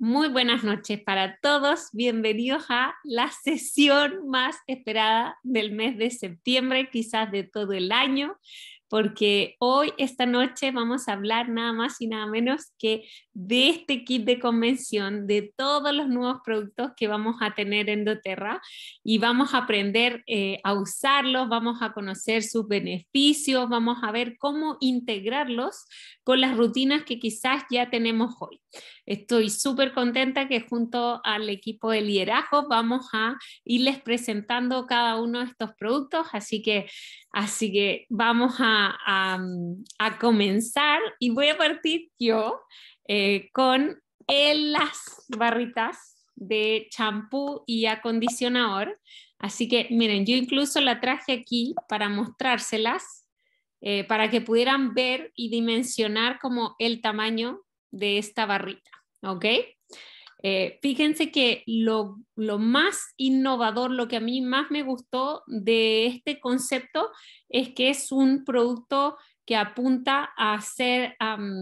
Muy buenas noches para todos. Bienvenidos a la sesión más esperada del mes de septiembre, quizás de todo el año, porque hoy, esta noche, vamos a hablar nada más y nada menos que de este kit de convención, de todos los nuevos productos que vamos a tener en doTERRA y vamos a aprender a usarlos, vamos a conocer sus beneficios, vamos a ver cómo integrarlos con las rutinas que quizás ya tenemos hoy. Estoy súper contenta que junto al equipo de liderazgo vamos a irles presentando cada uno de estos productos, así que vamos a comenzar y voy a partir yo con las barritas de champú y acondicionador. Así que miren, yo incluso la traje aquí para mostrárselas, para que pudieran ver y dimensionar como el tamaño de esta barrita, ¿ok? Fíjense que lo más innovador, lo que a mí más me gustó de este concepto es que es un producto que apunta a ser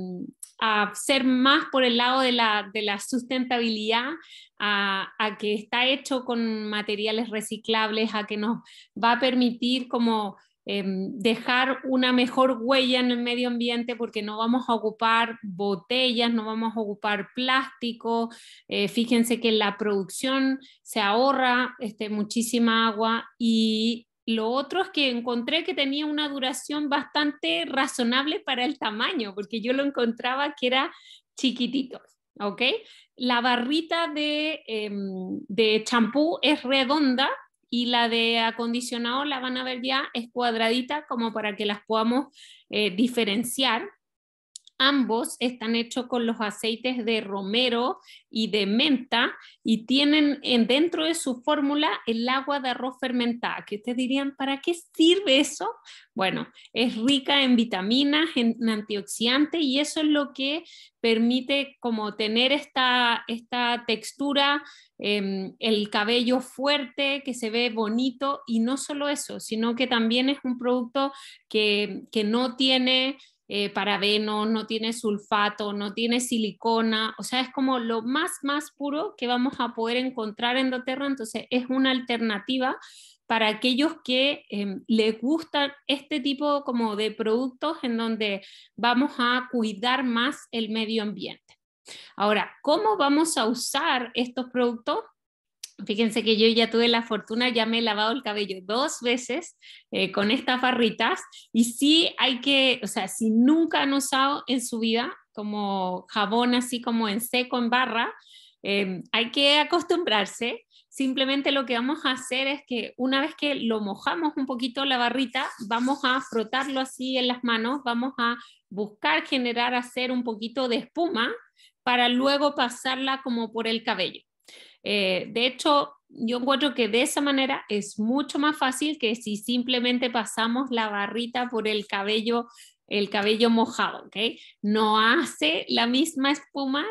más por el lado de la sustentabilidad, a que está hecho con materiales reciclables, a que nos va a permitir como dejar una mejor huella en el medio ambiente porque no vamos a ocupar botellas, no vamos a ocupar plástico. Fíjense que en la producción se ahorra muchísima agua y lo otro es que encontré que tenía una duración bastante razonable para el tamaño, porque yo lo encontraba que era chiquitito, ¿ok? La barrita de champú es redonda y la de acondicionador la van a ver ya, es cuadradita como para que las podamos diferenciar. Ambos están hechos con los aceites de romero y de menta y tienen dentro de su fórmula el agua de arroz fermentada, que ustedes dirían, ¿para qué sirve eso? Bueno, es rica en vitaminas, en antioxidantes y eso es lo que permite como tener esta textura, el cabello fuerte, que se ve bonito y no solo eso, sino que también es un producto que no tiene parabenos, no tiene sulfato, no tiene silicona, o sea, es como lo más puro que vamos a poder encontrar en doTERRA, entonces es una alternativa para aquellos que les gustan este tipo como de productos en donde vamos a cuidar más el medio ambiente. Ahora, ¿cómo vamos a usar estos productos? Fíjense que yo ya tuve la fortuna, ya me he lavado el cabello 2 veces con estas barritas y sí hay que, o sea, si nunca han usado en su vida como jabón así como en seco, en barra, hay que acostumbrarse. Simplemente lo que vamos a hacer es que una vez que lo mojamos un poquito la barrita, vamos a frotarlo así en las manos, vamos a buscar generar, hacer un poquito de espuma para luego pasarla como por el cabello. De hecho, yo encuentro que de esa manera es mucho más fácil que si simplemente pasamos la barrita por el cabello mojado, ¿ok? No hace la misma espuma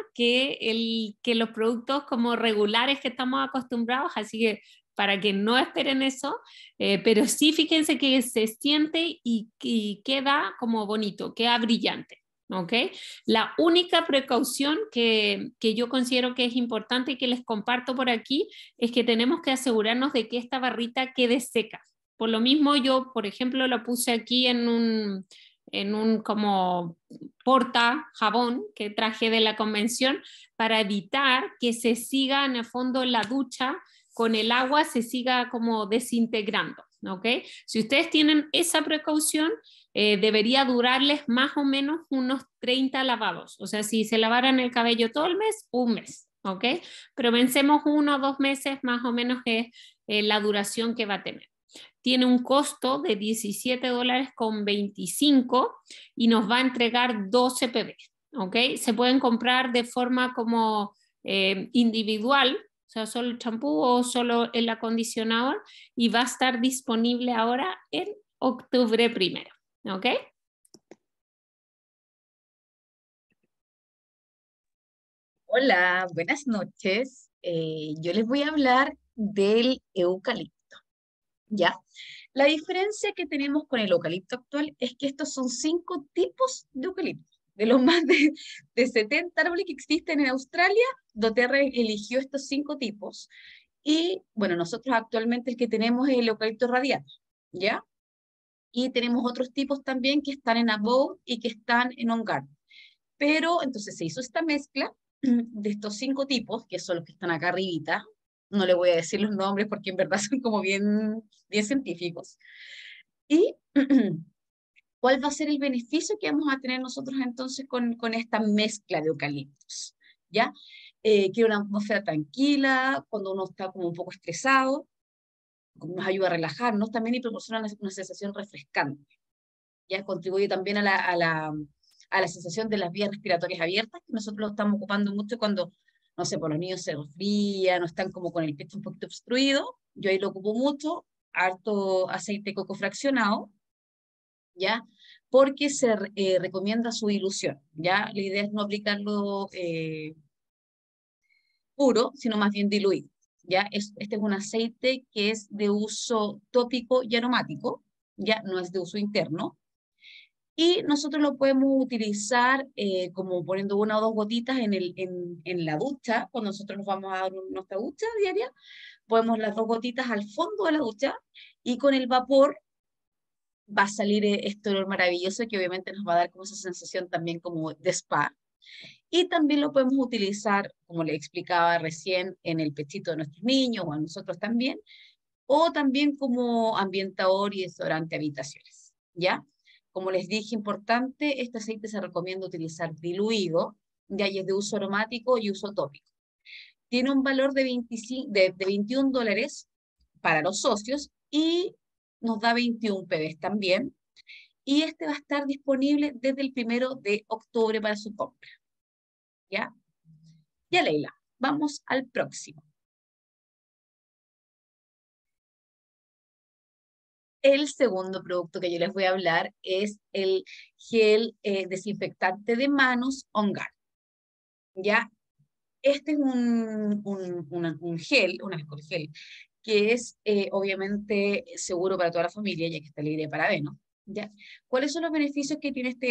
que los productos como regulares que estamos acostumbrados, así que para que no esperen eso, pero sí fíjense que se siente y queda como bonito, queda brillante. ¿Ok? La única precaución que yo considero que es importante y que les comparto por aquí es que tenemos que asegurarnos de que esta barrita quede seca. Por lo mismo yo, por ejemplo, la puse aquí en un como porta jabón que traje de la convención para evitar que se siga en el fondo en la ducha con el agua, se siga como desintegrando. ¿Ok? Si ustedes tienen esa precaución, debería durarles más o menos unos 30 lavados. O sea, si se lavaran el cabello todo el mes, un mes, ¿ok? Pero vencemos 1 o 2 meses más o menos es la duración que va a tener. Tiene un costo de $17.25 y nos va a entregar 12 pb, ¿ok? Se pueden comprar de forma como individual, o sea, solo el champú o solo el acondicionador y va a estar disponible ahora en octubre 1. ¿Ok? Hola, buenas noches. Yo les voy a hablar del eucalipto, ¿ya? La diferencia que tenemos con el eucalipto actual es que estos son 5 tipos de eucalipto, de los más de 70 árboles que existen en Australia, doTERRA eligió estos 5 tipos. Y bueno, nosotros actualmente el que tenemos es el eucalipto radiata, ¿ya? Y tenemos otros tipos también que están en Abode y que están en On Guard. Pero entonces se hizo esta mezcla de estos 5 tipos, que son los que están acá arribita. No le voy a decir los nombres porque en verdad son como bien, bien científicos. Y ¿cuál va a ser el beneficio que vamos a tener nosotros entonces con esta mezcla de eucaliptos? ¿Ya? Que una atmósfera tranquila, cuando uno está como un poco estresado, nos ayuda a relajarnos también y proporciona una sensación refrescante. Ya contribuye también a la sensación de las vías respiratorias abiertas, que nosotros lo estamos ocupando mucho cuando, no sé, por los niños se resfrían, no están como con el pecho un poquito obstruido. Yo ahí lo ocupo mucho, harto aceite de coco fraccionado, ¿ya? Porque se recomienda su dilución, ¿ya? La idea es no aplicarlo puro, sino más bien diluido, ¿ya? Este es un aceite que es de uso tópico y aromático, ¿ya? No es de uso interno. Y nosotros lo podemos utilizar como poniendo 1 o 2 gotitas en la ducha, cuando nosotros nos vamos a dar nuestra ducha diaria, ponemos las 2 gotitas al fondo de la ducha y con el vapor va a salir este olor maravilloso que obviamente nos va a dar como esa sensación también como de spa. Y también lo podemos utilizar, como le explicaba recién, en el pechito de nuestros niños o a nosotros también, o también como ambientador y desodorante habitaciones, ¿ya? Como les dije, importante, este aceite se recomienda utilizar diluido, ya y es de uso aromático y uso tópico. Tiene un valor de, 25, de $21 para los socios y nos da 21 PBs también. Y este va a estar disponible desde el 1 de octubre para su compra. ¿Ya? Ya, Leila, vamos al próximo. El segundo producto que yo les voy a hablar es el gel desinfectante de manos On Guard. ¿Ya? Este es un gel, un alcohol gel, que es obviamente seguro para toda la familia, ya que está libre de parabenos. ¿Ya? ¿Cuáles son los beneficios que tiene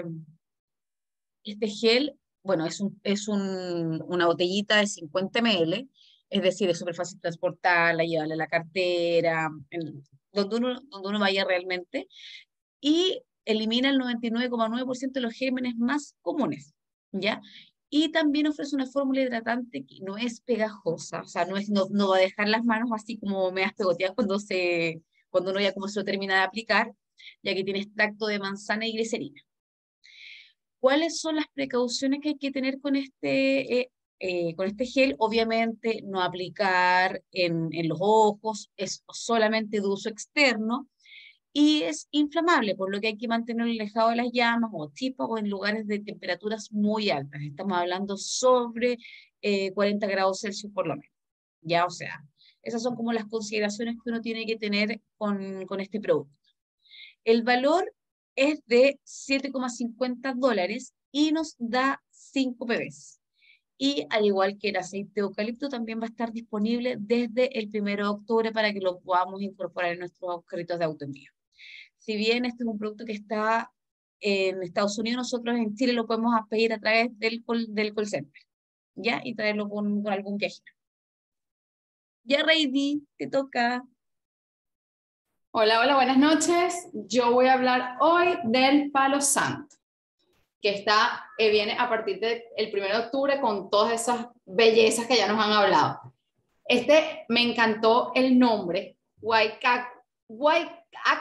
este gel? Bueno, una botellita de 50 ml, es decir, es súper fácil transportarla, llevarla a la cartera, donde uno vaya realmente, y elimina el 99,9% de los gérmenes más comunes, ¿ya? Y también ofrece una fórmula hidratante que no es pegajosa, o sea, no va a dejar las manos así como medias pegoteadas cuando uno ya como se lo termina de aplicar, ya que tiene extracto de manzana y glicerina. ¿Cuáles son las precauciones que hay que tener con este gel? Obviamente no aplicar en los ojos, es solamente de uso externo y es inflamable, por lo que hay que mantenerlo alejado de las llamas o chispas o en lugares de temperaturas muy altas. Estamos hablando sobre 40 grados Celsius por lo menos. Ya, o sea, esas son como las consideraciones que uno tiene que tener con este producto. El valor es de $7,50 y nos da 5 PBs. Y al igual que el aceite de eucalipto, también va a estar disponible desde el 1 de octubre para que lo podamos incorporar en nuestros carritos de autoenvío. Si bien este es un producto que está en Estados Unidos, nosotros en Chile lo podemos pedir a través del call center, ¿ya? Y traerlo con algún viajero. Ya, Reidy, te toca. Hola, hola, buenas noches. Yo voy a hablar hoy del Palo Santo, que viene a partir del 1 de octubre con todas esas bellezas que ya nos han hablado. Me encantó el nombre, Waiakwood.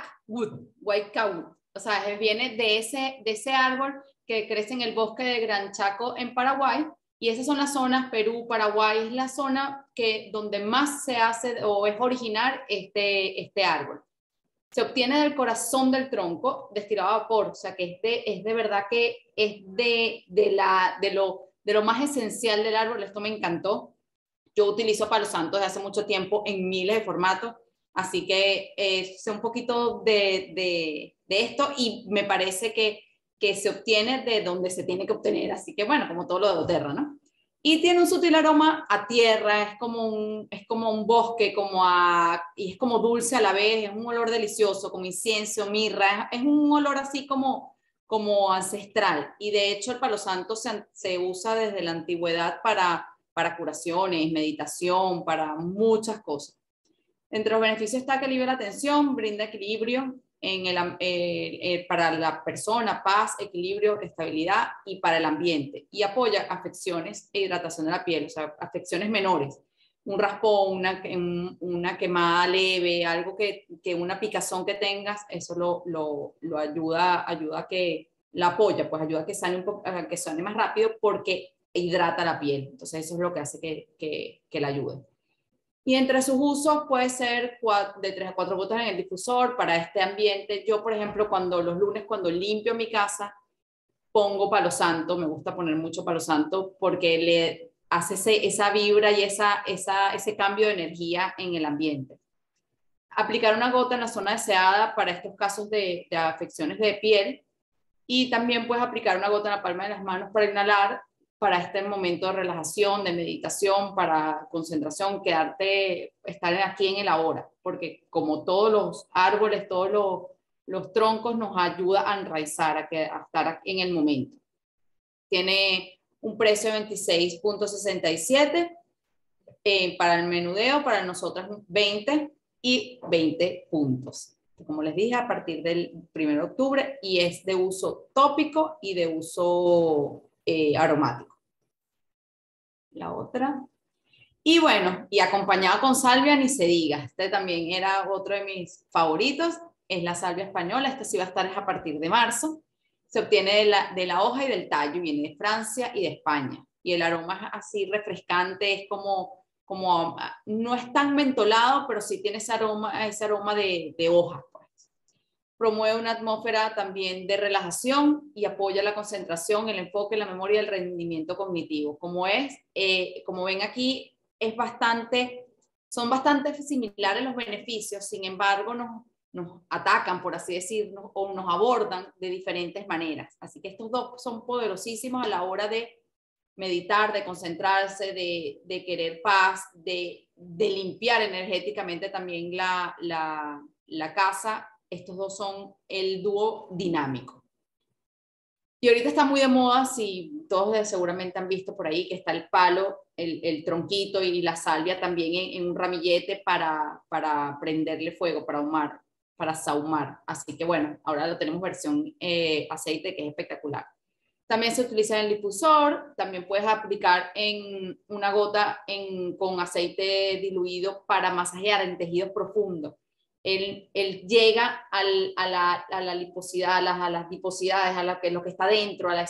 O sea, viene de ese árbol que crece en el bosque de Gran Chaco en Paraguay, y esas son las zonas, Perú, Paraguay, es la zona donde más se hace o es originar este árbol. Se obtiene del corazón del tronco, destilado a vapor, o sea que es de verdad que es de lo más esencial del árbol. Esto me encantó. Yo utilizo Palo Santo desde hace mucho tiempo en miles de formatos, así que sé un poquito de esto y me parece que se obtiene de donde se tiene que obtener, así que bueno, como todo lo de doTERRA, ¿no? Y tiene un sutil aroma a tierra, es como un bosque, y es como dulce a la vez, es un olor delicioso, como incienso, mirra, es un olor así como como ancestral. Y de hecho el palo santo se usa desde la antigüedad para curaciones, meditación, para muchas cosas. Entre los beneficios está que libera tensión, brinda equilibrio para la persona, paz, equilibrio, estabilidad y para el ambiente. Y apoya afecciones e hidratación de la piel, o sea, afecciones menores. Un raspón, una quemada leve, algo una picazón que tengas, eso lo ayuda a que la apoya, pues ayuda a que sane a que sane más rápido porque hidrata la piel. Entonces eso es lo que hace que la ayude. Y entre sus usos puede ser de 3 a 4 gotas en el difusor para este ambiente. Yo, por ejemplo, los lunes cuando limpio mi casa, pongo palo santo, me gusta poner mucho palo santo porque le hace esa vibra y ese cambio de energía en el ambiente. Aplicar una gota en la zona deseada para estos casos de afecciones de piel, y también puedes aplicar una gota en la palma de las manos para inhalar, para este momento de relajación, de meditación, para concentración, estar aquí en el ahora, porque como todos los árboles, todos los troncos nos ayuda a enraizar, a estar aquí en el momento. Tiene un precio de 26.67 para el menudeo, para nosotras 20 y 20 puntos. Como les dije, a partir del 1 de octubre, y es de uso tópico y de uso aromático. La otra. Y bueno, y acompañado con salvia, ni se diga. Este también era otro de mis favoritos, es la salvia española. Este sí va a estar a partir de marzo. Se obtiene de la hoja y del tallo, viene de Francia y de España. Y el aroma es así refrescante, es como no es tan mentolado, pero sí tiene ese aroma de hoja. Pues. Promueve una atmósfera también de relajación y apoya la concentración, el enfoque, la memoria y el rendimiento cognitivo. Como ven aquí, son bastante similares los beneficios, sin embargo nos atacan, por así decirlo, o nos abordan de diferentes maneras. Así que estos dos son poderosísimos a la hora de meditar, de concentrarse, de querer paz, de limpiar energéticamente también la casa. Estos dos son el dúo dinámico. Y ahorita está muy de moda, si todos seguramente han visto por ahí, que está el palo, el tronquito y la salvia también en un ramillete para prenderle fuego, para sahumar. Así que bueno, ahora lo tenemos versión aceite, que es espectacular. También se utiliza en el difusor, también puedes aplicar en una gota con aceite diluido para masajear en tejidos profundos. Él llega a la liposidad, a las adiposidades, lo que está dentro, a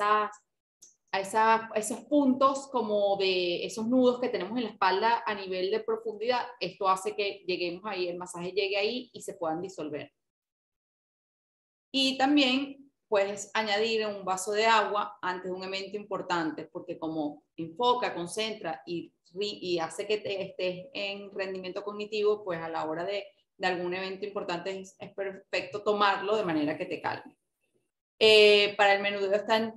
esos puntos como de esos nudos que tenemos en la espalda a nivel de profundidad. Esto hace que lleguemos ahí, el masaje llegue ahí y se puedan disolver. Y también puedes añadir un vaso de agua antes de un evento importante, porque como enfoca, concentra y hace que estés en rendimiento cognitivo, pues a la hora de algún evento importante es perfecto tomarlo de manera que te calme. Para el menudeo está en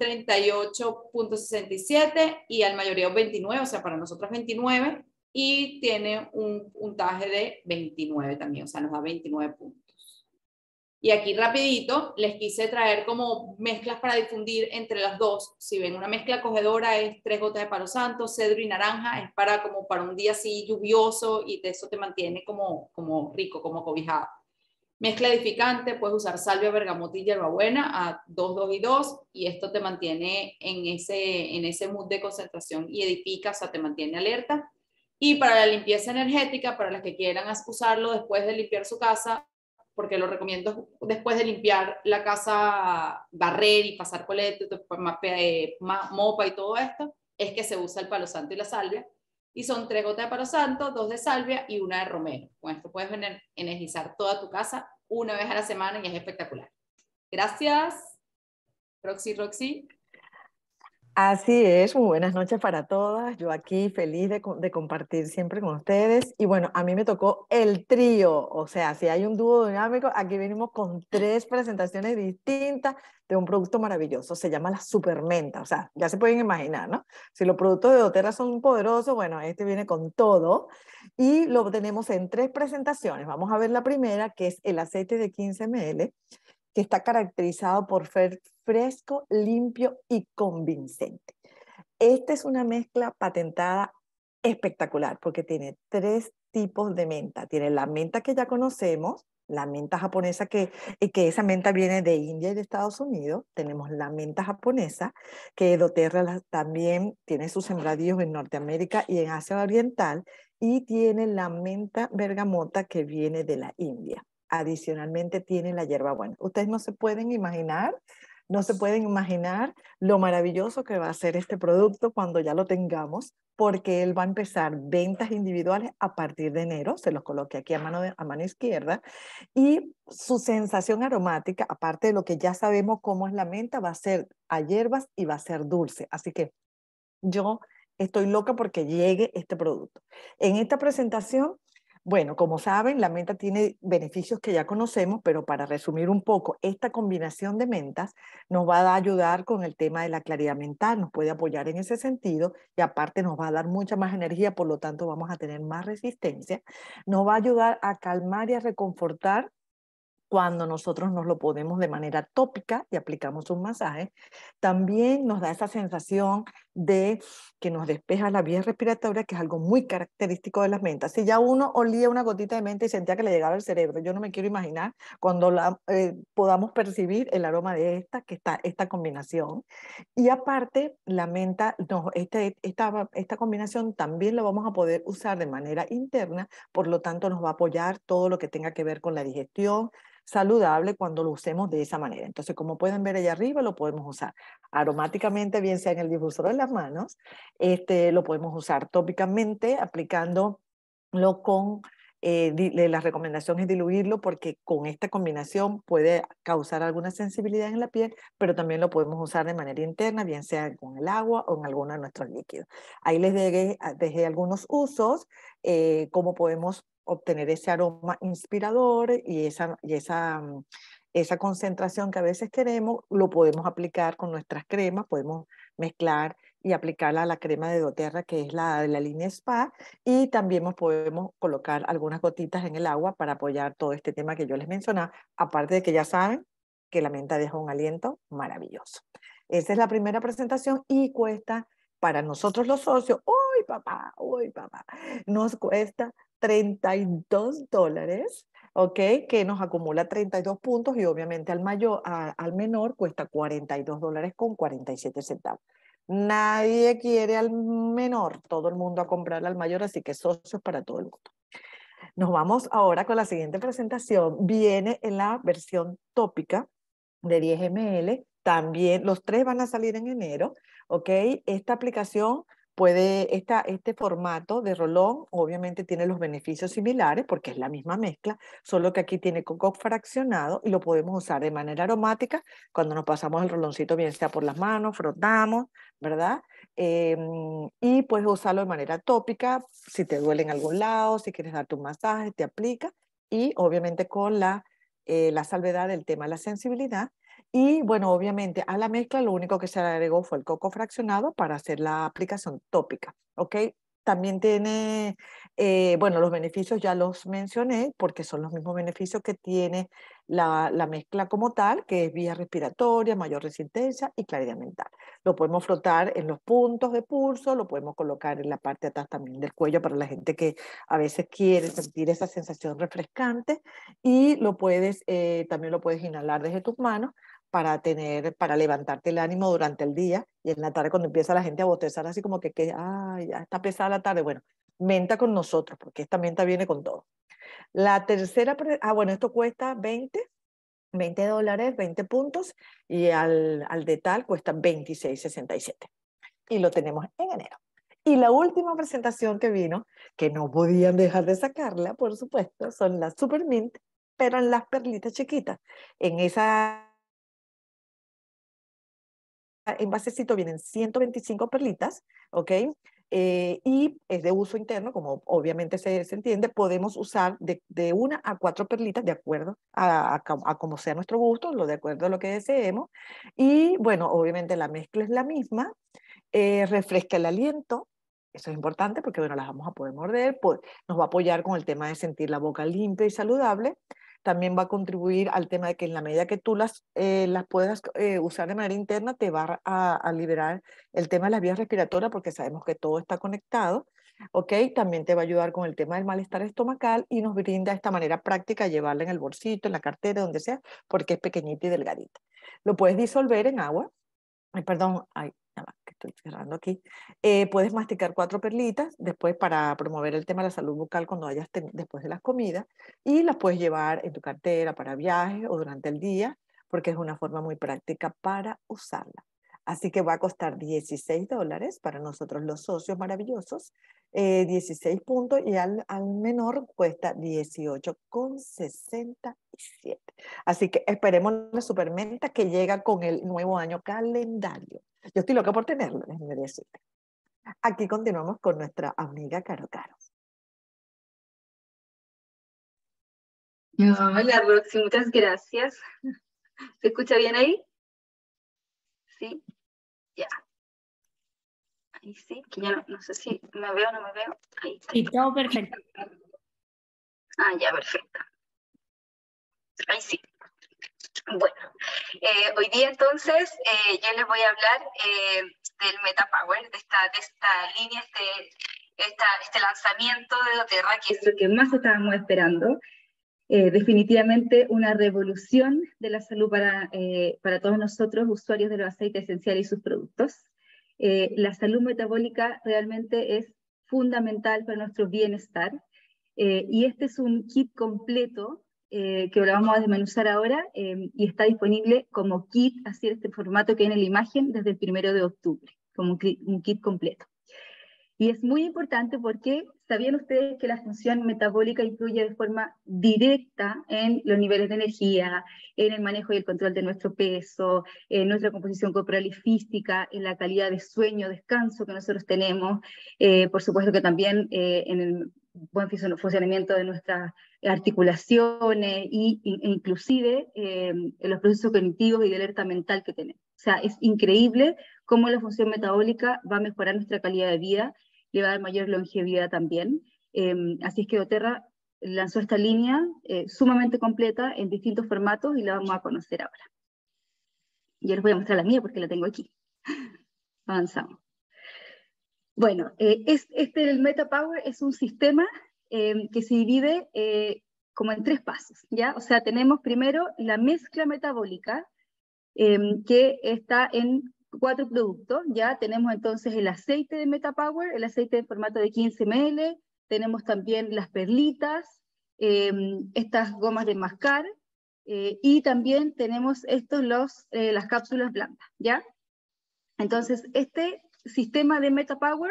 38.67 y al mayoreo 29, o sea, para nosotros 29, y tiene un puntaje de 29 también, o sea, nos da 29 puntos. Y aquí rapidito les quise traer como mezclas para difundir entre las dos. Si ven, una mezcla acogedora es 3 gotas de palo santo, cedro y naranja, es para un día así lluvioso y eso te mantiene como rico, como cobijado. Mezcla edificante, puedes usar salvia, bergamota y hierbabuena a 2, 2 y 2, y esto te mantiene en ese mood de concentración y edifica, o sea, te mantiene alerta. Y para la limpieza energética, para las que quieran usarlo después de limpiar su casa, porque lo recomiendo después de limpiar la casa, barrer y pasar colete, mopa y todo esto, es que se usa el palo santo y la salvia. Y son 3 gotas de palo santo, 2 de salvia y 1 de romero. Con esto puedes energizar toda tu casa una vez a la semana y es espectacular. Gracias, Roxy. Así es, muy buenas noches para todas. Yo aquí feliz de compartir siempre con ustedes. Y bueno, a mí me tocó el trío, o sea, si hay un dúo dinámico, aquí venimos con 3 presentaciones distintas de un producto maravilloso. Se llama la Supermenta, o sea, ya se pueden imaginar, ¿no? Si los productos de doTERRA son poderosos, bueno, este viene con todo. Y lo tenemos en 3 presentaciones. Vamos a ver la primera, que es el aceite de 15 ml. que está caracterizado por ser fresco, limpio y convincente. Esta es una mezcla patentada espectacular porque tiene 3 tipos de menta. Tiene la menta que ya conocemos, la menta japonesa que esa menta viene de India y de Estados Unidos. Tenemos la menta japonesa, que doTERRA también tiene sus sembradíos en Norteamérica y en Asia Oriental, y tiene la menta bergamota que viene de la India. Adicionalmente tiene la hierbabuena. Ustedes no se pueden imaginar lo maravilloso que va a ser este producto cuando ya lo tengamos, porque él va a empezar ventas individuales a partir de enero. Se los coloqué aquí a mano izquierda. Y su sensación aromática, aparte de lo que ya sabemos cómo es la menta, va a ser a hierbas y va a ser dulce. Así que yo estoy loca porque llegue este producto. En esta presentación, bueno, como saben, la menta tiene beneficios que ya conocemos, pero para resumir un poco, esta combinación de mentas nos va a ayudar con el tema de la claridad mental, nos puede apoyar en ese sentido, y aparte nos va a dar mucha más energía, por lo tanto vamos a tener más resistencia. Nos va a ayudar a calmar y a reconfortar cuando nosotros nos lo ponemos de manera tópica y aplicamos un masaje. También nos da esa sensación de que nos despeja la vía respiratoria, que es algo muy característico de las mentas. Si ya uno olía una gotita de menta y sentía que le llegaba al cerebro, yo no me quiero imaginar cuando podamos percibir el aroma de esta combinación. Y aparte, la menta, esta combinación también la vamos a poder usar de manera interna, por lo tanto nos va a apoyar todo lo que tenga que ver con la digestión saludable cuando lo usemos de esa manera. Entonces, como pueden ver allá arriba, lo podemos usar aromáticamente, bien sea en el difusor de las manos, lo podemos usar tópicamente, aplicándolo con, la recomendación es diluirlo, porque con esta combinación puede causar alguna sensibilidad en la piel, pero también lo podemos usar de manera interna, bien sea con el agua o en alguno de nuestros líquidos. Ahí les dejé algunos usos, cómo podemos obtener ese aroma inspirador y esa concentración que a veces queremos. Lo podemos aplicar con nuestras cremas, podemos mezclar y aplicarla a la crema de doTERRA, que es la de la línea Spa, y también podemos colocar algunas gotitas en el agua para apoyar todo este tema que yo les mencionaba, aparte de que ya saben que la menta deja un aliento maravilloso. Esa es la primera presentación y cuesta para nosotros los socios, uy papá, nos cuesta $32, ¿ok? Que nos acumula 32 puntos, y obviamente al menor cuesta $42.47. Nadie quiere al menor, todo el mundo a comprar al mayor, así que socios para todo el mundo. Nos vamos ahora con la siguiente presentación. Viene en la versión tópica de 10 ml. También los 3 van a salir en enero, ¿ok? Esta aplicación este formato de rolón obviamente tiene los beneficios similares porque es la misma mezcla, solo que aquí tiene coco fraccionado y lo podemos usar de manera aromática cuando nos pasamos el roloncito, bien sea por las manos, frotamos, ¿verdad? Y puedes usarlo de manera tópica, si te duele en algún lado, si quieres darte un masaje, te aplica, y obviamente con la salvedad del tema de la sensibilidad. Y bueno, obviamente a la mezcla lo único que se le agregó fue el coco fraccionado para hacer la aplicación tópica, ¿ok? También tiene, bueno, los beneficios ya los mencioné, porque son los mismos beneficios que tiene la mezcla como tal, que es vía respiratoria, mayor resistencia y claridad mental. Lo podemos frotar en los puntos de pulso, lo podemos colocar en la parte de atrás también del cuello para la gente que a veces quiere sentir esa sensación refrescante, y también lo puedes inhalar desde tus manos para levantarte el ánimo durante el día, y en la tarde cuando empieza la gente a bostezar así como que ya está pesada la tarde, bueno, menta con nosotros, porque esta menta viene con todo. La tercera, bueno, esto cuesta $20, 20 puntos, y al de tal cuesta $26.67, y lo tenemos en enero. Y la última presentación que vino, que no podían dejar de sacarla, por supuesto, son las Super Mint, pero en las perlitas chiquitas. En esa envasecito vienen 125 perlitas, ¿ok? Y es de uso interno, como obviamente se entiende. Podemos usar de 1 a 4 perlitas, de acuerdo a como sea nuestro gusto, de acuerdo a lo que deseemos. Y bueno, obviamente la mezcla es la misma, refresca el aliento. Eso es importante porque, bueno, las vamos a poder morder, nos va a apoyar con el tema de sentir la boca limpia y saludable. también va a contribuir al tema de que en la medida que tú las puedas usar de manera interna, te va a liberar el tema de las vías respiratorias, porque sabemos que todo está conectado, ¿ok? También te va a ayudar con el tema del malestar estomacal y nos brinda esta manera práctica llevarla en el bolsito, en la cartera, donde sea, porque es pequeñita y delgadita. Lo puedes disolver en agua. Ay, perdón, ay, ya va, que estoy cerrando aquí. Puedes masticar 4 perlitas después para promover el tema de la salud bucal cuando vayas después de las comidas, y las puedes llevar en tu cartera para viajes o durante el día, porque es una forma muy práctica para usarla. Así que va a costar $16 para nosotros los socios maravillosos, 16 puntos, y al menor cuesta 18,67. Así que esperemos la supermenta que llega con el nuevo año calendario. Yo estoy loca por tenerlo, déjenme decirte. Aquí continuamos con nuestra amiga Caro Caro. Hola Roxy, muchas gracias. ¿Se escucha bien ahí? Sí, ya. Ahí sí, que ya no sé si me veo o no me veo. Ahí está. Y todo perfecto. Ah, ya, perfecto. Ahí sí. Bueno, hoy día entonces yo les voy a hablar del MetaPower, de esta línea, este lanzamiento de doTERRA, que es lo que más estábamos esperando. Definitivamente una revolución de la salud para todos nosotros, usuarios de los aceites esenciales y sus productos. La salud metabólica realmente es fundamental para nuestro bienestar, y este es un kit completo que lo vamos a desmenuzar ahora, y está disponible como kit, así en este formato que hay en la imagen, desde el 1 de octubre, como un kit completo. Y es muy importante porque ¿sabían ustedes que la función metabólica influye de forma directa en los niveles de energía, en el manejo y el control de nuestro peso, en nuestra composición corporal y física, en la calidad de sueño, descanso que nosotros tenemos? Por supuesto que también en el buen funcionamiento de nuestras articulaciones e inclusive en los procesos cognitivos y de alerta mental que tenemos. O sea, es increíble cómo la función metabólica va a mejorar nuestra calidad de vida, le va a dar mayor longevidad también. Así es que doTERRA lanzó esta línea sumamente completa en distintos formatos y la vamos a conocer ahora. Yo les voy a mostrar la mía porque la tengo aquí. Avanzamos. Bueno, el MetaPower es un sistema que se divide como en 3 pasos, ¿ya? O sea, tenemos primero la mezcla metabólica, que está en 4 productos, ya tenemos entonces el aceite de MetaPower, el aceite en formato de 15 ml, tenemos también las perlitas, estas gomas de mascar, y también tenemos las cápsulas blancas, ¿ya? Entonces, este sistema de MetaPower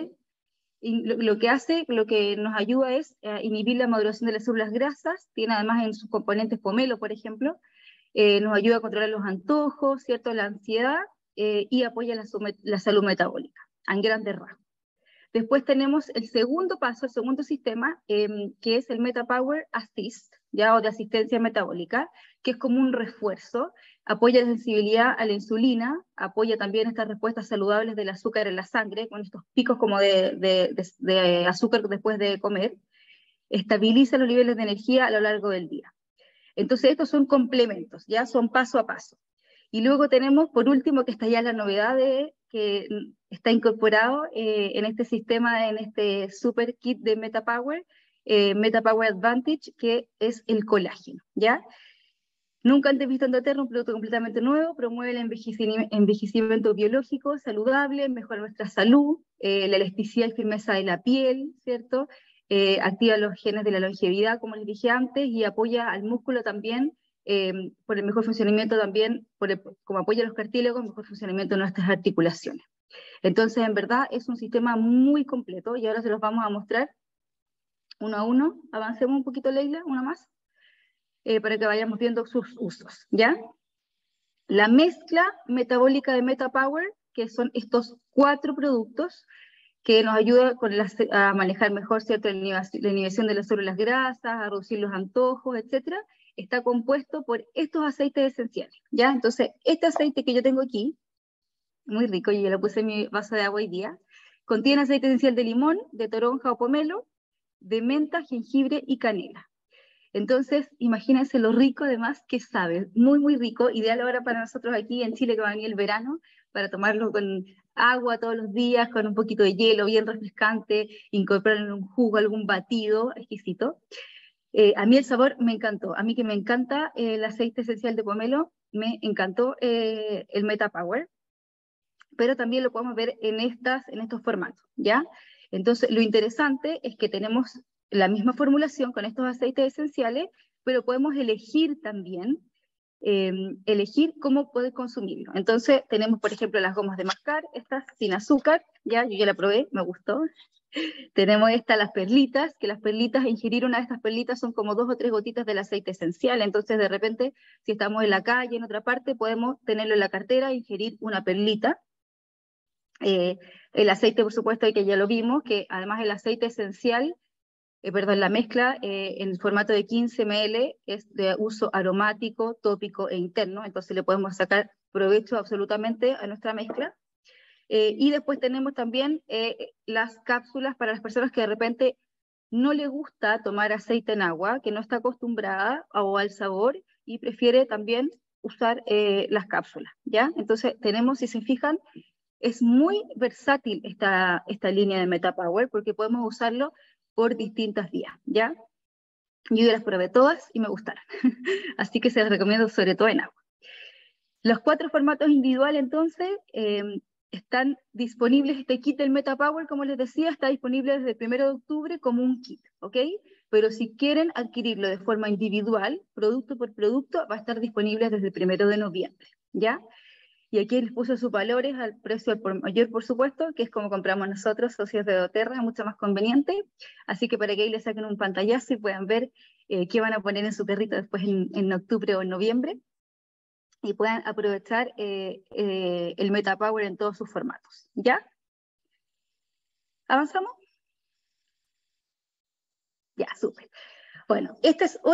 lo que nos ayuda es inhibir la maduración de las células grasas, tiene además en sus componentes pomelo, por ejemplo, nos ayuda a controlar los antojos, ¿cierto?, la ansiedad, y apoya la salud metabólica, en grandes rasgos. Después tenemos el segundo paso, el segundo sistema, que es el MetaPower Assist, ¿ya?, o de asistencia metabólica, que es como un refuerzo, apoya la sensibilidad a la insulina, apoya también estas respuestas saludables del azúcar en la sangre, con estos picos como de azúcar después de comer, estabiliza los niveles de energía a lo largo del día. Entonces estos son complementos, ya son paso a paso. Y luego tenemos, por último, que está ya la novedad que está incorporado en este sistema, en este super kit de MetaPower, MetaPower Advantage, que es el colágeno, ¿ya? Nunca antes visto en doTERRA, un producto completamente nuevo, promueve el envejecimiento biológico saludable, mejora nuestra salud, la elasticidad y firmeza de la piel, ¿cierto? Activa los genes de la longevidad, como les dije antes, y apoya al músculo también, por el mejor funcionamiento también, como apoya a los cartílagos, mejor funcionamiento de nuestras articulaciones. Entonces, en verdad, es un sistema muy completo, y ahora se los vamos a mostrar uno a uno. Avancemos un poquito, Leila, una más, para que vayamos viendo sus usos, ¿ya? La mezcla metabólica de MetaPower, que son estos 4 productos, que nos ayuda a manejar mejor, ¿cierto?, la inhibición de las células grasas, a reducir los antojos, etc., está compuesto por estos aceites esenciales, ¿ya? Entonces, este aceite que yo tengo aquí, muy rico, yo lo puse en mi vaso de agua hoy día, contiene aceite esencial de limón, de toronja o pomelo, de menta, jengibre y canela. Entonces, imagínense lo rico además que sabe, muy, muy rico, ideal ahora para nosotros aquí en Chile que va a venir el verano, para tomarlo con agua todos los días, con un poquito de hielo, bien refrescante, incorporarlo en un jugo, algún batido, exquisito. A mí el sabor me encantó, a mí que me encanta el aceite esencial de pomelo, me encantó el Meta Power, pero también lo podemos ver en estos formatos, ¿ya? Entonces, lo interesante es que tenemos la misma formulación con estos aceites esenciales, pero podemos elegir también, elegir cómo poder consumirlo. Entonces, tenemos, por ejemplo, las gomas de mascar, estas sin azúcar, ¿ya? Yo ya la probé, me gustó. Tenemos las perlitas, que las perlitas, ingerir una de estas perlitas son como 2 o 3 gotitas del aceite esencial, entonces de repente, si estamos en la calle, en otra parte, podemos tenerlo en la cartera e ingerir una perlita. El aceite, por supuesto, que ya lo vimos, que además el aceite esencial, la mezcla en el formato de 15 ml es de uso aromático, tópico e interno, entonces le podemos sacar provecho absolutamente a nuestra mezcla. Y después tenemos también las cápsulas para las personas que de repente no le gusta tomar aceite en agua, que no está acostumbrada o al sabor y prefiere también usar las cápsulas, ¿ya? Entonces tenemos, si se fijan, es muy versátil esta línea de Meta Power porque podemos usarlo por distintas vías, ¿ya? Yo las probé todas y me gustaron, así que se las recomiendo sobre todo en agua. Los 4 formatos individuales entonces están disponibles, este kit del Meta Power, como les decía, está disponible desde el 1 de octubre como un kit, ¿ok? Pero si quieren adquirirlo de forma individual, producto por producto, va a estar disponible desde el 1 de noviembre, ¿ya? Y aquí les puse sus valores al precio al por mayor, por supuesto, que es como compramos nosotros, socios de doTERRA, mucho más conveniente. Así que para que ahí les saquen un pantallazo y puedan ver qué van a poner en su carrito después en octubre o en noviembre. Y puedan aprovechar el Meta Power en todos sus formatos. ¿Ya? ¿Avanzamos? Ya, súper. Bueno, esta es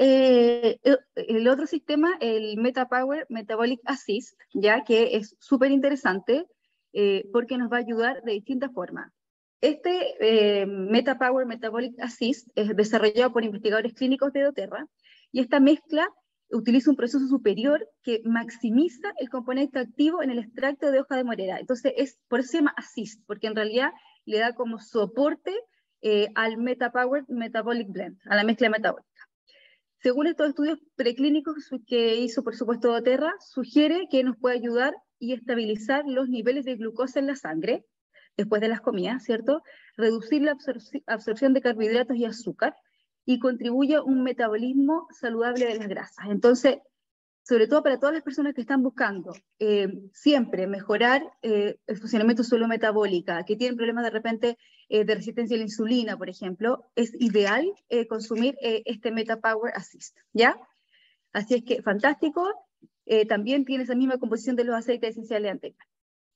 el otro sistema, el Meta Power Metabolic Assist, ya que es súper interesante porque nos va a ayudar de distintas formas. Este Meta Power Metabolic Assist es desarrollado por investigadores clínicos de doTERRA y esta mezcla utiliza un proceso superior que maximiza el componente activo en el extracto de hoja de morera. Entonces, por eso se llama Assist, porque en realidad le da como soporte al Meta Power Metabolic Blend, a la mezcla metabólica. Según estos estudios preclínicos que hizo, por supuesto, doTERRA, sugiere que nos puede ayudar y estabilizar los niveles de glucosa en la sangre después de las comidas, ¿cierto? Reducir la absorción de carbohidratos y azúcar y contribuye a un metabolismo saludable de las grasas. Entonces, sobre todo para todas las personas que están buscando siempre mejorar el funcionamiento de su salud metabólica, que tienen problemas de repente de resistencia a la insulina, por ejemplo, es ideal consumir este Meta Power Assist, ¿ya? Así es que, fantástico, también tiene esa misma composición de los aceites esenciales anteriores.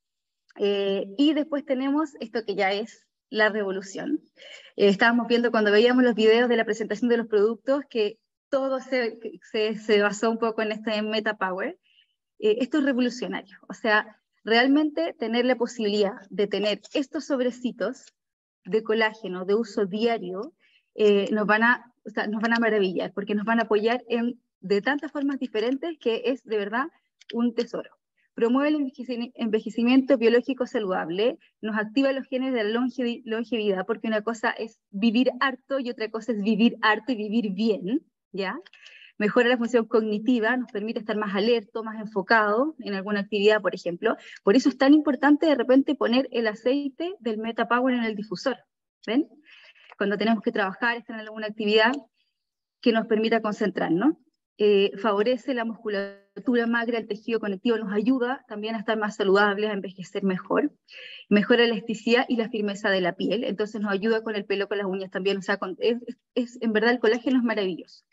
Y después tenemos esto que ya es la revolución. Estábamos viendo cuando veíamos los videos de la presentación de los productos que todo se basó un poco en este Meta Power. Esto es revolucionario, o sea, realmente tener la posibilidad de tener estos sobrecitos de colágeno de uso diario nos van a maravillar, porque nos van a apoyar de tantas formas diferentes que es de verdad un tesoro. Promueve el envejecimiento biológico saludable, nos activa los genes de la longevidad, porque una cosa es vivir harto y otra cosa es vivir harto y vivir bien, ¿ya? Mejora la función cognitiva, nos permite estar más alerto, más enfocado en alguna actividad, por ejemplo. Por eso es tan importante de repente poner el aceite del Meta Power en el difusor, ¿ven? Cuando tenemos que trabajar, estar en alguna actividad que nos permita concentrarnos. Favorece la musculatura magra, el tejido conectivo, nos ayuda también a estar más saludables, a envejecer mejor. Mejora la elasticidad y la firmeza de la piel, entonces nos ayuda con el pelo, con las uñas también, o sea, en verdad el colágeno es maravilloso.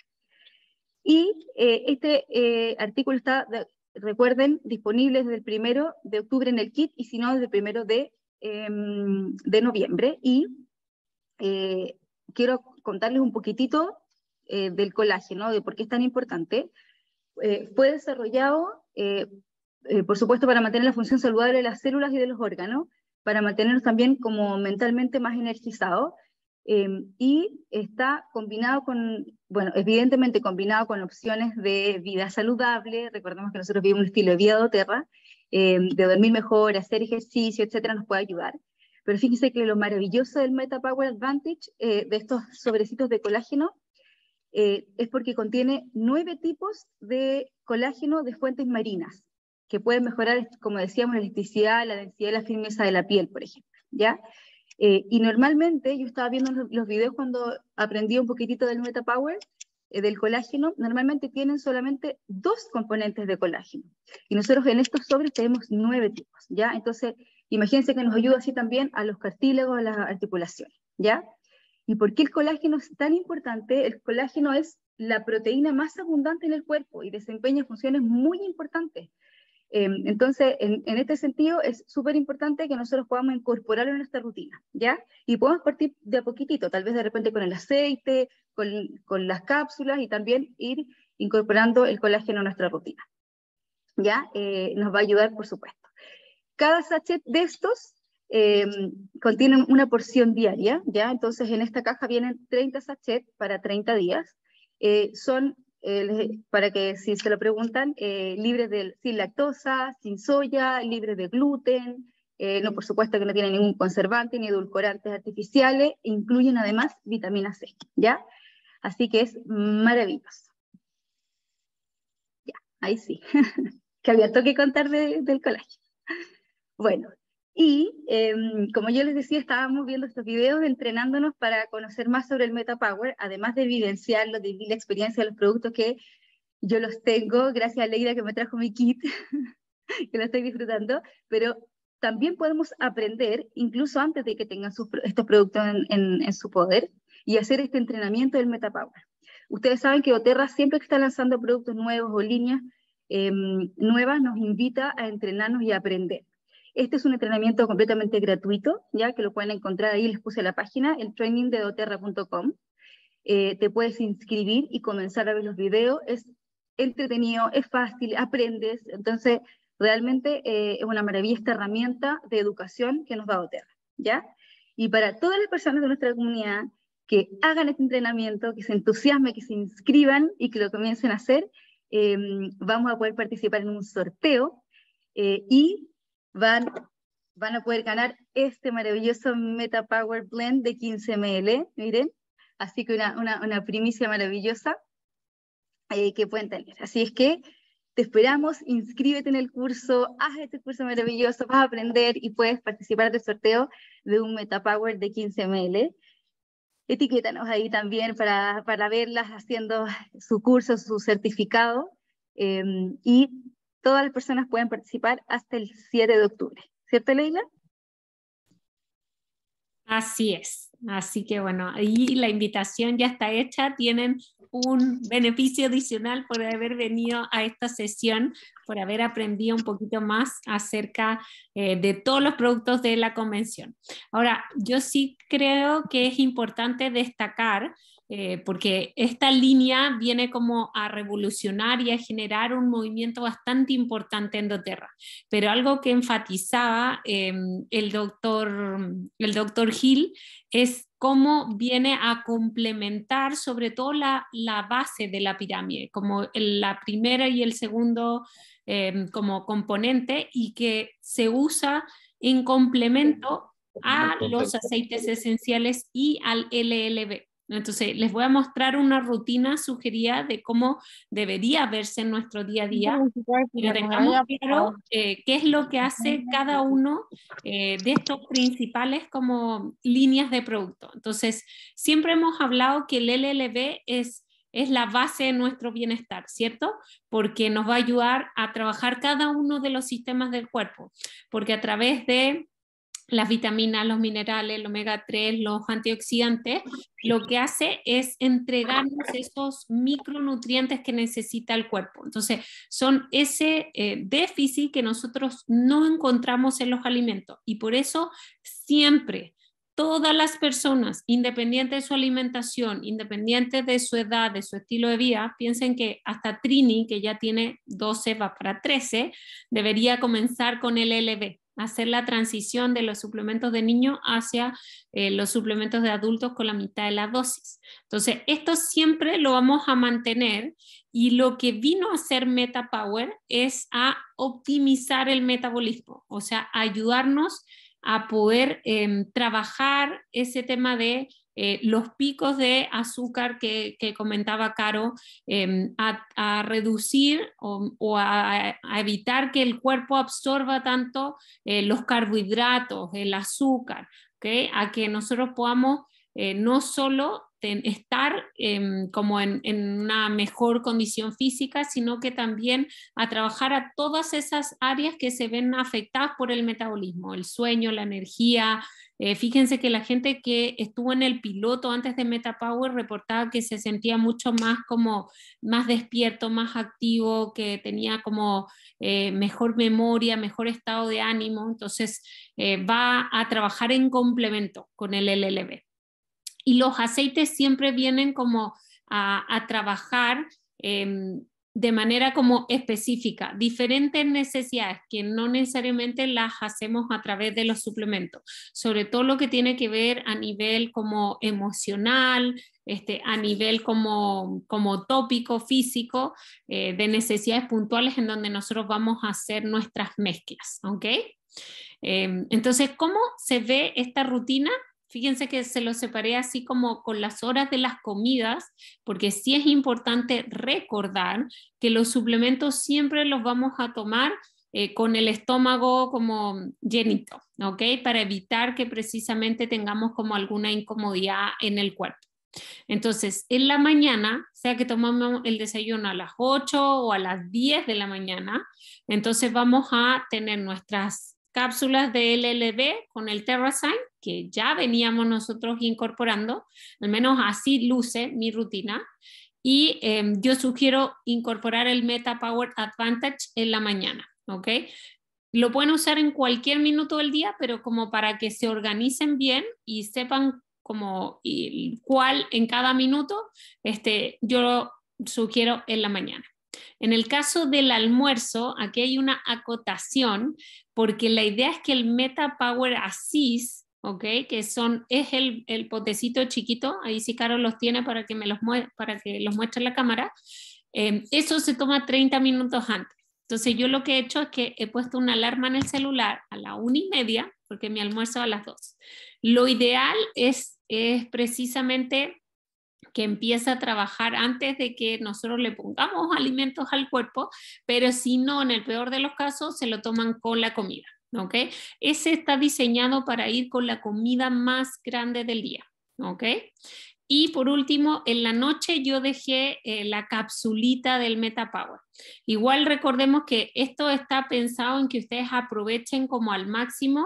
Y este artículo está, recuerden, disponible desde el 1 de octubre en el kit, y si no, desde el 1 de noviembre. Y quiero contarles un poquitito del colágeno, de por qué es tan importante. Fue desarrollado, por supuesto, para mantener la función saludable de las células y de los órganos, para mantenernos también como mentalmente más energizados, y está combinado con, bueno, evidentemente combinado con opciones de vida saludable. Recordemos que nosotros vivimos un estilo de vida doTERRA, de dormir mejor, hacer ejercicio, etcétera, nos puede ayudar. Pero fíjense que lo maravilloso del MetaPower Advantage, de estos sobrecitos de colágeno, es porque contiene 9 tipos de colágeno de fuentes marinas, que pueden mejorar, como decíamos, la elasticidad, la densidad y la firmeza de la piel, por ejemplo, ¿ya? Y normalmente, yo estaba viendo los videos cuando aprendí un poquitito del MetaPower, del colágeno, normalmente tienen solamente 2 componentes de colágeno. Y nosotros en estos sobres tenemos 9 tipos, ¿ya? Entonces, imagínense que nos ayuda así también a los cartílagos, a las articulaciones, ¿ya? ¿Y por qué el colágeno es tan importante? El colágeno es la proteína más abundante en el cuerpo y desempeña funciones muy importantes. Entonces, en este sentido, es súper importante que nosotros podamos incorporarlo en nuestra rutina, ¿ya? Y podemos partir de a poquitito, tal vez de repente con el aceite, con las cápsulas, y también ir incorporando el colágeno a nuestra rutina, ¿ya? Nos va a ayudar, por supuesto. Cada sachet de estos contienen una porción diaria, ¿ya? Entonces, en esta caja vienen 30 sachets para 30 días. Son, para que si se lo preguntan, libres sin lactosa, sin soya, libres de gluten, no, por supuesto que no tienen ningún conservante ni edulcorantes artificiales, e incluyen además vitamina C, ¿ya? Así que es maravilloso. Ya, ahí sí, que había toque contar del colágeno. Bueno, y como yo les decía, estábamos viendo estos videos entrenándonos para conocer más sobre el MetaPower, además de vivenciarlo, de vivir la experiencia de los productos que yo los tengo, gracias a Leida que me trajo mi kit, que lo estoy disfrutando, pero también podemos aprender, incluso antes de que tengan estos productos en su poder, y hacer este entrenamiento del MetaPower. Ustedes saben que doTERRA siempre que está lanzando productos nuevos o líneas nuevas, nos invita a entrenarnos y a aprender. Este es un entrenamiento completamente gratuito, ya que lo pueden encontrar ahí, les puse la página, el training de doterra.com. Te puedes inscribir y comenzar a ver los videos. Es entretenido, es fácil, aprendes. Entonces, realmente es una maravilla esta herramienta de educación que nos da doTERRA, ¿ya? Y para todas las personas de nuestra comunidad que hagan este entrenamiento, que se entusiasmen, que se inscriban y que lo comiencen a hacer, vamos a poder participar en un sorteo y van a poder ganar este maravilloso MetaPower Blend de 15 ml, miren, así que una primicia maravillosa que pueden tener. Así es que te esperamos, inscríbete en el curso, haz este curso maravilloso, vas a aprender y puedes participar del sorteo de un MetaPower de 15 ml. Etiquétanos ahí también para verlas haciendo su curso, su certificado, y todas las personas pueden participar hasta el 7 de octubre. ¿Cierto, Leila? Así es. Así que bueno, ahí la invitación ya está hecha. Tienen un beneficio adicional por haber venido a esta sesión, por haber aprendido un poquito más acerca de todos los productos de la convención. Ahora, yo sí creo que es importante destacar porque esta línea viene como a revolucionar y a generar un movimiento bastante importante en doTERRA. Pero algo que enfatizaba el doctor Hill es cómo viene a complementar sobre todo la base de la pirámide, como la primera y el segundo como componente, y que se usa en complemento a los aceites esenciales y al LLB. Entonces, les voy a mostrar una rutina sugerida de cómo debería verse en nuestro día a día, pero tengamos claro qué es lo que hace cada uno de estos principales como líneas de producto. Entonces, siempre hemos hablado que el LLB es la base de nuestro bienestar, ¿cierto? Porque nos va a ayudar a trabajar cada uno de los sistemas del cuerpo, porque a través de las vitaminas, los minerales, el omega 3, los antioxidantes, lo que hace es entregarnos esos micronutrientes que necesita el cuerpo. Entonces, son ese déficit que nosotros no encontramos en los alimentos, y por eso siempre todas las personas, independiente de su alimentación, independiente de su edad, de su estilo de vida, piensen que hasta Trini, que ya tiene 12, va para 13, debería comenzar con el LB. hacer la transición de los suplementos de niños hacia los suplementos de adultos con la mitad de la dosis. Entonces, esto siempre lo vamos a mantener, y lo que vino a hacer MetaPower es a optimizar el metabolismo, o sea, ayudarnos a poder trabajar ese tema de los picos de azúcar que comentaba Caro, a reducir o a evitar que el cuerpo absorba tanto los carbohidratos, el azúcar, ¿okay? A que nosotros podamos no solo estar como en una mejor condición física, sino que también a trabajar a todas esas áreas que se ven afectadas por el metabolismo, el sueño, la energía. Fíjense que la gente que estuvo en el piloto antes de MetaPower reportaba que se sentía mucho más como más despierto, más activo, que tenía como mejor memoria, mejor estado de ánimo. Entonces va a trabajar en complemento con el LLB. Y los aceites siempre vienen como a trabajar de manera como específica, diferentes necesidades que no necesariamente las hacemos a través de los suplementos, sobre todo lo que tiene que ver a nivel como emocional, a nivel como tópico, físico, de necesidades puntuales en donde nosotros vamos a hacer nuestras mezclas, ¿ok? Entonces, ¿cómo se ve esta rutina? Fíjense que se lo separé así como con las horas de las comidas, porque sí es importante recordar que los suplementos siempre los vamos a tomar con el estómago como llenito, ¿ok? Para evitar que precisamente tengamos como alguna incomodidad en el cuerpo. Entonces, en la mañana, sea que tomamos el desayuno a las 8 o a las 10 de la mañana, entonces vamos a tener nuestras cápsulas de LLB con el TerraSign, que ya veníamos nosotros incorporando, al menos así luce mi rutina, y yo sugiero incorporar el MetaPower Advantage en la mañana, ¿ok? Lo pueden usar en cualquier minuto del día, pero como para que se organicen bien y sepan como cuál en cada minuto, yo lo sugiero en la mañana. En el caso del almuerzo, aquí hay una acotación, porque la idea es que el MetaPower Assist, ¿okay? Que es el potecito chiquito, ahí sí Caro los tiene para que los muestre en la cámara, eso se toma 30 minutos antes. Entonces yo lo que he hecho es que he puesto una alarma en el celular a la 1:30, porque mi almuerzo a las 2. Lo ideal es precisamente que empiece a trabajar antes de que nosotros le pongamos alimentos al cuerpo, pero si no, en el peor de los casos, se lo toman con la comida, ¿ok? Ese está diseñado para ir con la comida más grande del día, ¿ok? Y por último, en la noche yo dejé la capsulita del MetaPower. Igual recordemos que esto está pensado en que ustedes aprovechen como al máximo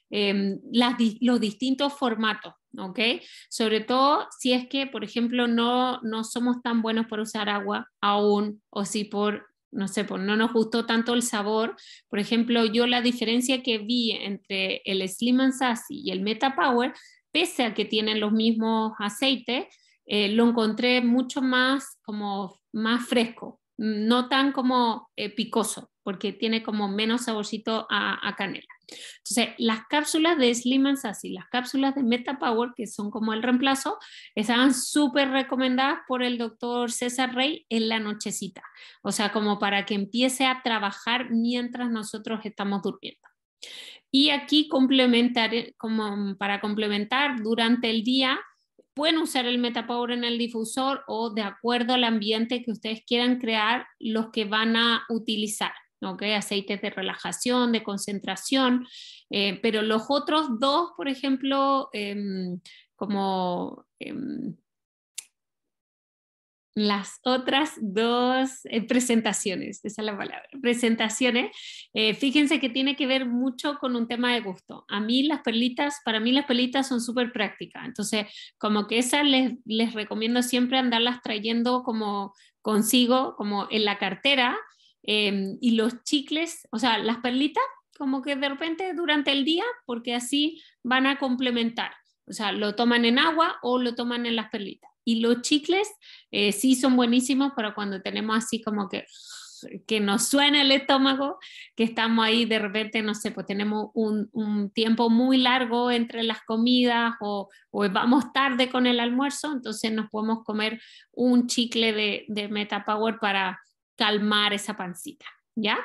los distintos formatos, ¿ok? Sobre todo si es que, por ejemplo, no somos tan buenos por usar agua aún, o si no sé, no nos gustó tanto el sabor. Por ejemplo, yo la diferencia que vi entre el Slim & Sassy y el MetaPower, pese a que tienen los mismos aceites, lo encontré mucho más fresco, no tan como picoso, porque tiene como menos saborcito a canela. Entonces, las cápsulas de Slim & Sassy, las cápsulas de MetaPower, que son como el reemplazo, estaban súper recomendadas por el doctor César Rey en la nochecita, o sea, como para que empiece a trabajar mientras nosotros estamos durmiendo. Y aquí para complementar durante el día, pueden usar el MetaPower en el difusor o de acuerdo al ambiente que ustedes quieran crear los que van a utilizar. ¿Okay? Aceites de relajación, de concentración, pero los otros dos, por ejemplo, las otras dos presentaciones, esa es la palabra, presentaciones, fíjense que tiene que ver mucho con un tema de gusto. Para mí las perlitas son súper prácticas, entonces como que esas les recomiendo siempre andarlas trayendo como consigo, como en la cartera. Y los chicles, o sea, las perlitas, como que de repente durante el día, porque así van a complementar. O sea, lo toman en agua o lo toman en las perlitas. Y los chicles sí son buenísimos para cuando tenemos así como que que nos suena el estómago, que estamos ahí de repente, no sé, pues tenemos un tiempo muy largo entre las comidas o vamos tarde con el almuerzo, entonces nos podemos comer un chicle de MetaPower para calmar esa pancita, ¿ya?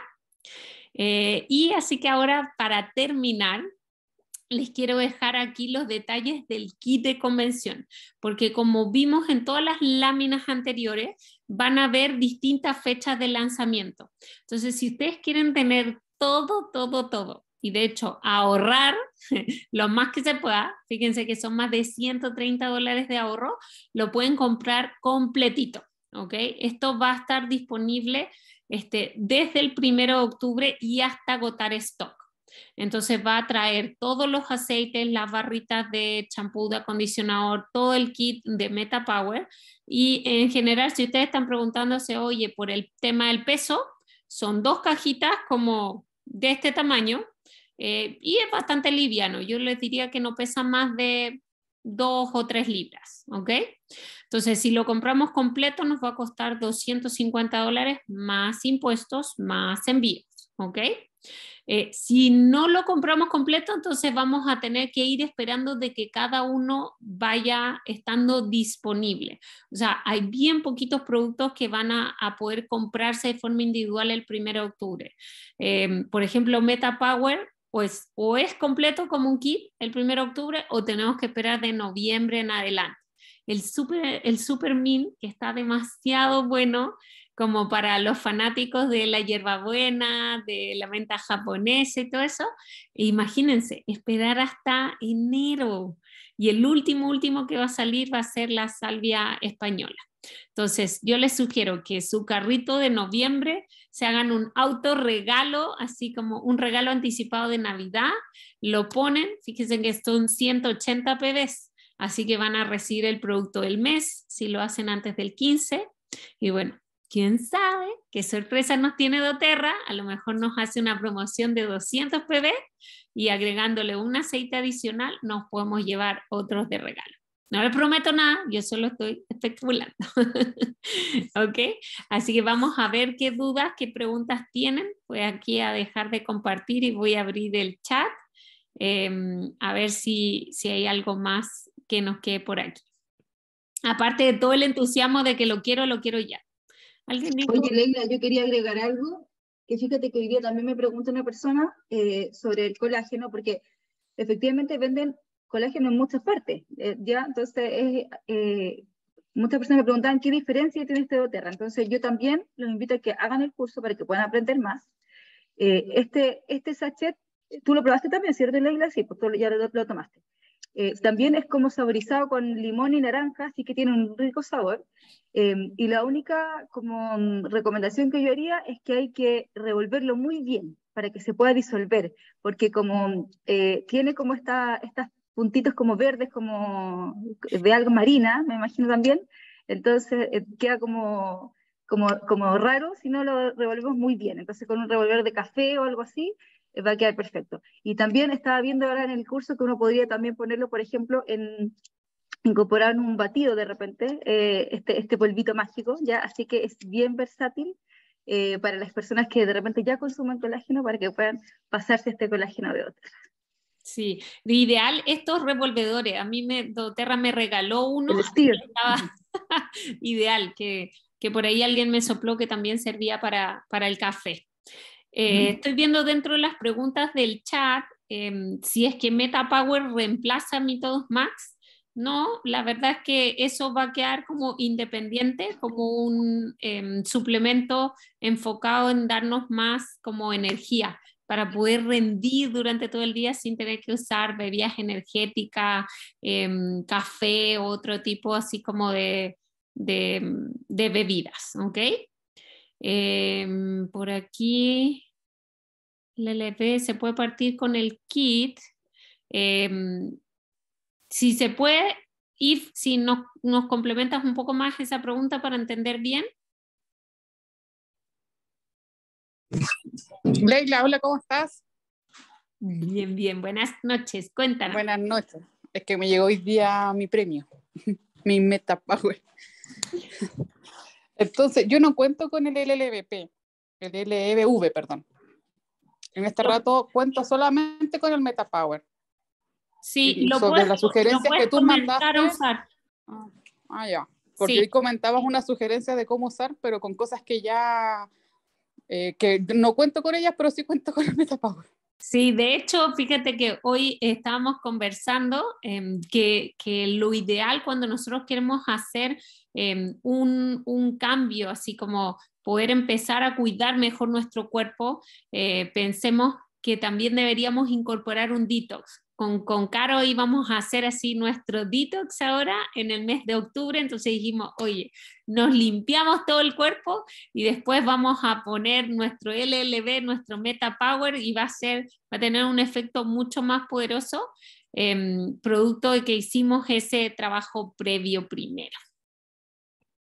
Y así que ahora, para terminar, les quiero dejar aquí los detalles del kit de convención, porque como vimos en todas las láminas anteriores, van a haber distintas fechas de lanzamiento. Entonces, si ustedes quieren tener todo, y de hecho ahorrar lo más que se pueda, fíjense que son más de $130 de ahorro, lo pueden comprar completito, ¿ok? Esto va a estar disponible desde el 1 de octubre y hasta agotar stock. Entonces va a traer todos los aceites, las barritas de champú, de acondicionador, todo el kit de MetaPower. Y en general, si ustedes están preguntándose, oye, por el tema del peso, son 2 cajitas como de este tamaño y es bastante liviano. Yo les diría que no pesa más de 2 o 3 libras, ¿ok? Entonces, si lo compramos completo, nos va a costar $250 más impuestos, más envíos, ¿ok? Si no lo compramos completo, entonces vamos a tener que ir esperando de que cada uno vaya estando disponible. O sea, hay bien poquitos productos que van a poder comprarse de forma individual el 1 de octubre. Por ejemplo, MetaPower, pues o es completo como un kit el 1 de octubre o tenemos que esperar de noviembre en adelante. El Super Mint, que está demasiado bueno, como para los fanáticos de la hierbabuena, de la menta japonesa y todo eso, imagínense, esperar hasta enero. Y el último que va a salir va a ser la salvia española. Entonces, yo les sugiero que su carrito de noviembre se hagan un autorregalo, así como un regalo anticipado de Navidad, lo ponen, fíjense que son 180 pbs, así que van a recibir el producto del mes si lo hacen antes del 15. Y bueno, quién sabe qué sorpresa nos tiene doTERRA, a lo mejor nos hace una promoción de 200 pb y agregándole un aceite adicional nos podemos llevar otros de regalo. No les prometo nada, yo solo estoy especulando. ¿Ok? Así que vamos a ver qué dudas, qué preguntas tienen. Voy aquí a dejar de compartir y voy a abrir el chat a ver si hay algo más que nos quede por aquí. Aparte de todo el entusiasmo de que lo quiero ya. ¿Alguien dijo? Oye, Leila, yo quería agregar algo, que fíjate que hoy día también me pregunta una persona sobre el colágeno, porque efectivamente venden colágeno en muchas partes, ¿ya? Entonces, muchas personas me preguntaban qué diferencia tiene este doTERRA. Entonces, yo también los invito a que hagan el curso para que puedan aprender más. Este sachet, tú lo probaste también, ¿cierto, Leila? Sí, pues tú ya lo tomaste. También es como saborizado con limón y naranja, así que tiene un rico sabor. Y la única como recomendación que yo haría es que hay que revolverlo muy bien para que se pueda disolver, porque como tiene como estas puntitos como verdes, como de alga marina, me imagino también, entonces queda como raro si no lo revolvemos muy bien. Entonces con un revolver de café o algo así, va a quedar perfecto. Y también estaba viendo ahora en el curso que uno podría también ponerlo, por ejemplo, incorporar en un batido de repente, este polvito mágico, ¿ya? Así que es bien versátil para las personas que de repente ya consumen colágeno, para que puedan pasarse este colágeno de otras. Sí, de ideal estos revolvedores. A mí doTERRA me regaló uno. El Steer. Estaba ideal, que por ahí alguien me sopló que también servía para el café. Estoy viendo dentro de las preguntas del chat si es que MetaPower reemplaza Métodos Max. No, la verdad es que eso va a quedar como independiente, como un suplemento enfocado en darnos más como energía para poder rendir durante todo el día sin tener que usar bebidas energéticas, café o otro tipo así como de bebidas, ¿ok? Por aquí el LP se puede partir con el kit. Si se puede, y si nos complementas un poco más esa pregunta para entender bien. Leila, hola, ¿cómo estás? Bien, buenas noches, cuéntanos. Buenas noches, es que me llegó hoy día mi premio, mi MetaPower. Entonces, yo no cuento con el LLVP, el LEBV, perdón. En este rato cuento solamente con el MetaPower. Sí, Y lo sobre puedes, las sugerencias lo puedes que tú comenzar a mandaste. usar. Ya. Porque Sí. hoy comentabas una sugerencia de cómo usar, pero con cosas que ya, que no cuento con ellas, pero sí cuento con el MetaPower. Sí, de hecho, fíjate que hoy estábamos conversando que lo ideal cuando nosotros queremos hacer un cambio, así como poder empezar a cuidar mejor nuestro cuerpo, pensemos que también deberíamos incorporar un detox. Con Caro íbamos a hacer así nuestro detox ahora en el mes de octubre, entonces dijimos, oye, nos limpiamos todo el cuerpo y después vamos a poner nuestro LLB, nuestro MetaPower y va a tener un efecto mucho más poderoso, producto de que hicimos ese trabajo previo primero.